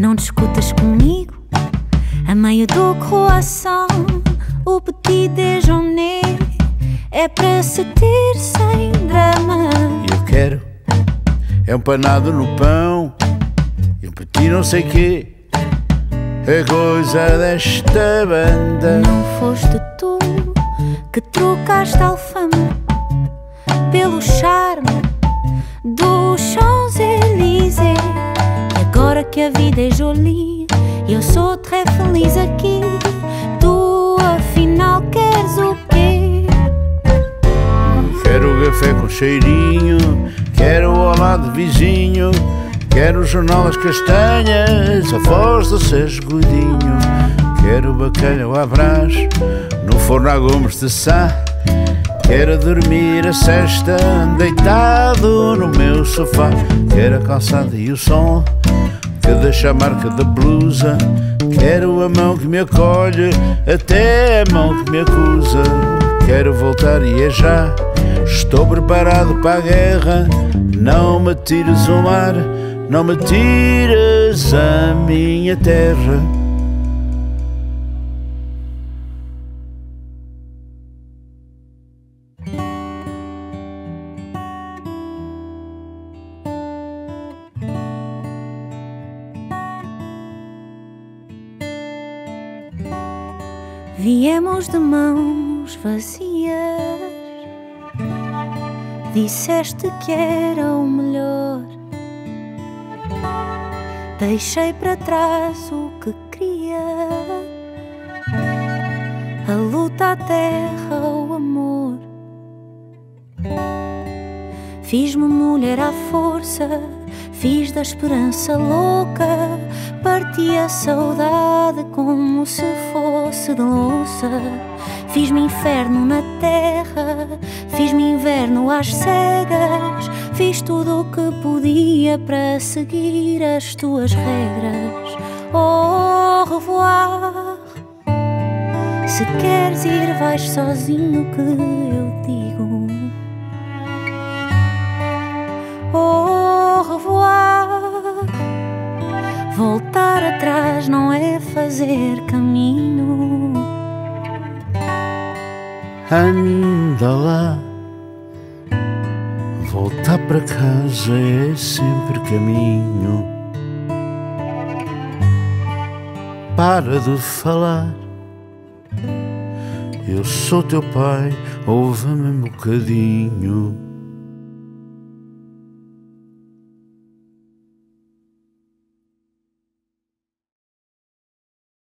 Não discutas comigo a meio do croissant. O petit déjeuner é para se ter sem drama. E eu quero é um panado no pão e um petit não sei quê. É coisa desta banda. Não foste tu que trocaste a alfama pelo charme do Champs-Élysées. E agora que a vida é jolie e eu sou très feliz aqui, tu afinal queres o quê? Quero café com cheirinho, quero o lado vizinho, quero o jornal As Castanhas, a voz do Sérgio Godinho. Quero bacalhau à Brás, no forno a Gomes de Sá. Quero dormir a sesta, deitado no meu sofá. Quero a calçada e o som que deixa a marca da blusa. Quero a mão que me acolhe, até a mão que me acusa. Quero voltar e é já, estou preparado para a guerra. Não me tires o mar, não me tires a minha terra. Viemos de mãos vazias, disseste que era o melhor. Deixei para trás o que queria, a luta, a terra, o amor. Fiz-me mulher à força, fiz da esperança louca. Parti a saudade como se fosse de louça. Fiz-me inferno na terra, fiz-me inverno às cegas. Fiz tudo o que podia para seguir as tuas regras. Au revoir. Se queres ir, vais sozinho, que eu digo. Au revoir. Voltar atrás não é fazer caminho. Anda lá, voltar para casa é sempre caminho. Para de falar, eu sou teu pai, ouve-me um bocadinho.